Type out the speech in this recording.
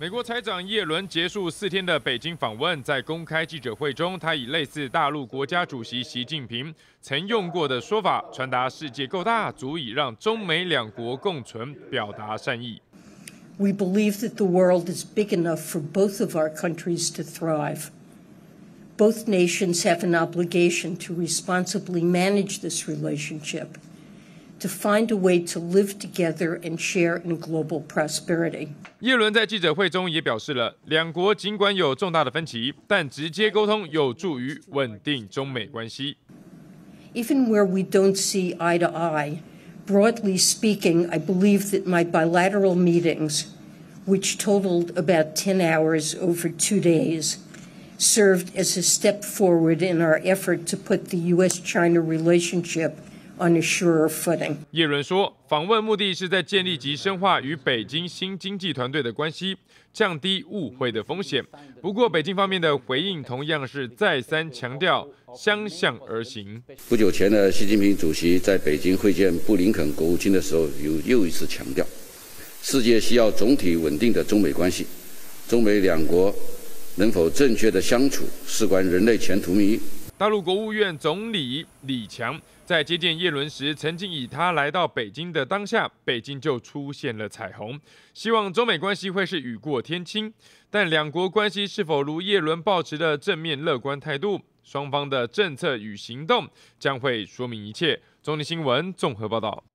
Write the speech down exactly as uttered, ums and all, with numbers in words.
美国财长耶伦结束四天的北京访问，在公开记者会中，他以类似大陆国家主席习近平曾用过的说法，传达世界够大，足以让中美两国共存，表达善意。 We believe that the world is big enough for both of our countries to thrive. Both nations have an obligation to responsibly manage this relationship, to find a way to live together and share in global prosperity. 耶伦在记者会中也表示了，两国尽管有重大的分歧，但直接沟通有助于稳定中美关系。 Even where we don't see eye to eye, broadly speaking, I believe that my bilateral meetings, which totaled about ten hours over two days, served as a step forward in our effort to put the U S China relationship on a surer footing. 耶伦说，访问目的是在建立及深化与北京新经济团队的关系，降低误会的风险。不过，北京方面的回应同样是再三强调相向而行。 不久前呢，习近平主席在北京会见布林肯国务卿的时候，又又一次强调，世界需要总体稳定的中美关系，中美两国能否正确的相处，事关人类前途命运。 大陆国务院总理李强在接见耶伦时，曾经以他来到北京的当下，北京就出现了彩虹，希望中美关系会是雨过天晴。但两国关系是否如耶伦抱持的正面乐观态度，双方的政策与行动将会说明一切。中天新闻综合报道。